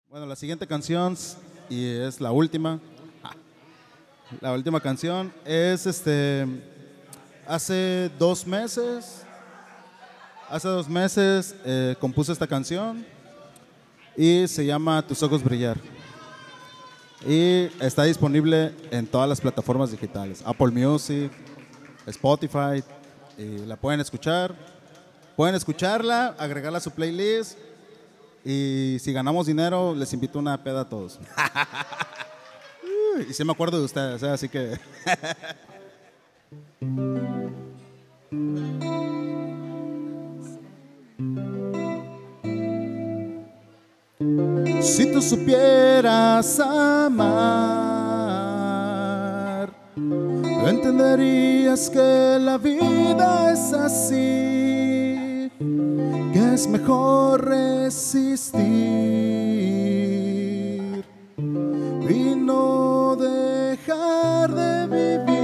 Bueno, la siguiente canción, y es la última. La última canción es hace 2 meses. Hace 2 meses compuse esta canción y se llama Tus ojos brillar. Y está disponible en todas las plataformas digitales: Apple Music, Spotify, y la pueden escuchar. Pueden escucharla, agregarla a su playlist. Y si ganamos dinero, les invito a una peda a todos. Y sí me acuerdo de ustedes, así que... Si tú supieras amar, entenderías que la vida es así, que es mejor resistir y no dejar de vivir.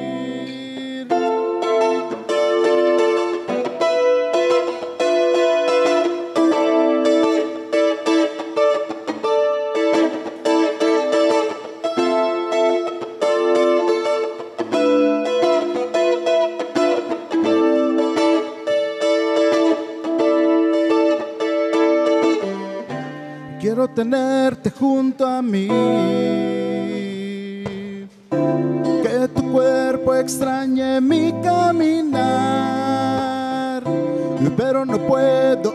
Quiero tenerte junto a mí, que tu cuerpo extrañe mi caminar, pero no puedo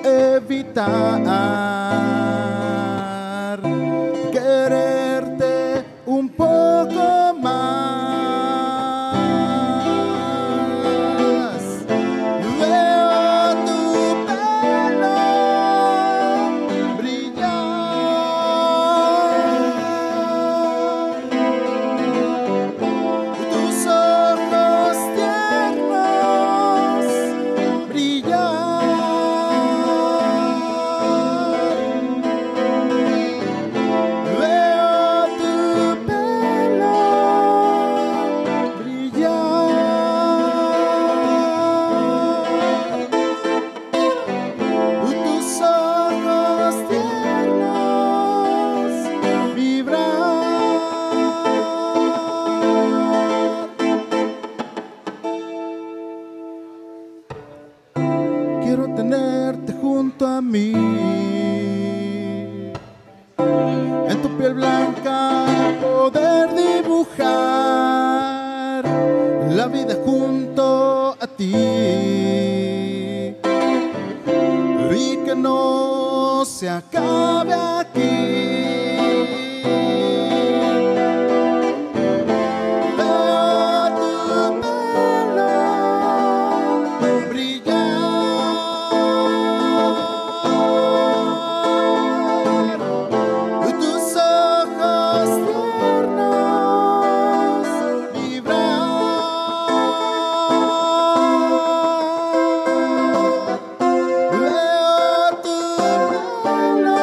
evitar quererte un poco más. Veo tu pelo brillar, tus ojos tiernos brillar. Veo tu pelo brillar, tus ojos tiernos vibrar. Quiero tenerte junto a mí, en tu piel blanca poder dibujar la vida junto a ti, y que no se acabe aquí. Veo tu pelo brillar, tus ojos tiernos vibrar. Veo tu pelo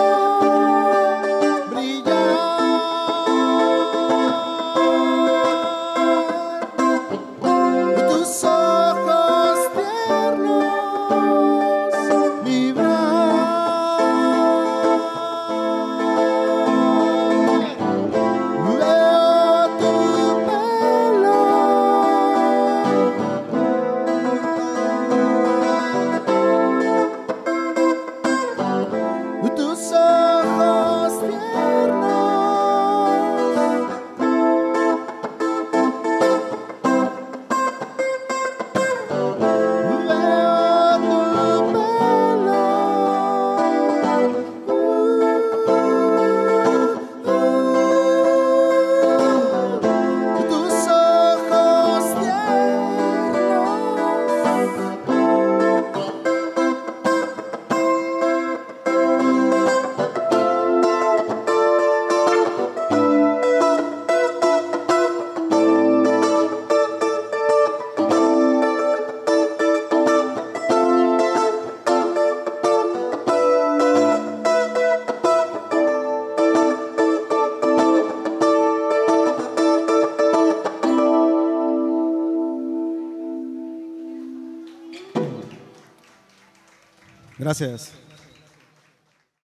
brillar, tus ojos tiernos vibrar. Veo tu pelo, tus ojos tiernos. Veo tu pelo, tus ojos Gracias.